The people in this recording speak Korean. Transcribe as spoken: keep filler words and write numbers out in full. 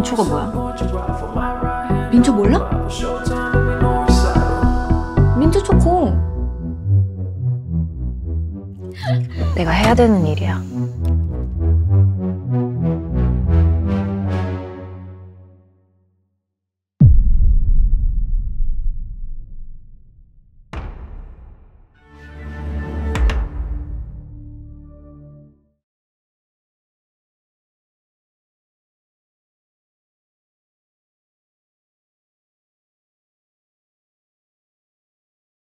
민초가 뭐야? 민초 몰라? 민초 초코. 내가 해야 되는 일이야.